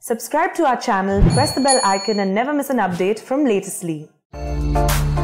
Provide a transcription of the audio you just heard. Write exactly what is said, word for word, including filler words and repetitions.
Subscribe to our channel, press the bell icon and never miss an update from Latestly.